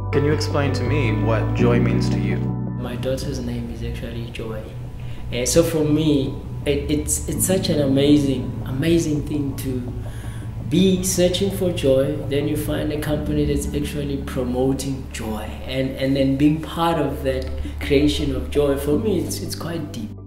Can you explain to me what joy means to you? My daughter's name is actually Joy. So for me, it's such an amazing thing to be searching for joy, then you find a company that's actually promoting joy, and then being part of that creation of joy. For me, it's quite deep.